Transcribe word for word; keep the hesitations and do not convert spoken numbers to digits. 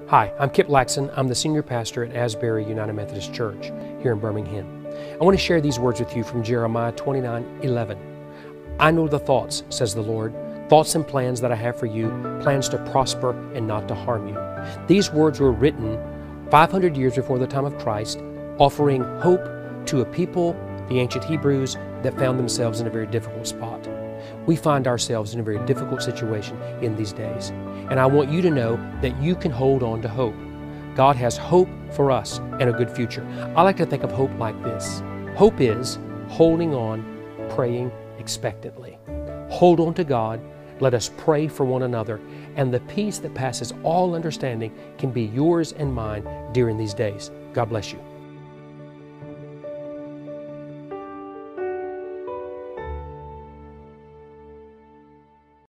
Hi, I'm Kip Laxon. I'm the senior pastor at Asbury United Methodist Church here in Birmingham. I want to share these words with you from Jeremiah twenty-nine eleven. I know the thoughts, says the Lord, thoughts and plans that I have for you, plans to prosper and not to harm you. These words were written five hundred years before the time of Christ, offering hope to a people, the ancient Hebrews, that found themselves in a very difficult spot. We find ourselves in a very difficult situation in these days. And I want you to know that you can hold on to hope. God has hope for us and a good future. I like to think of hope like this. Hope is holding on, praying expectantly. Hold on to God. Let us pray for one another. And the peace that passes all understanding can be yours and mine during these days. God bless you.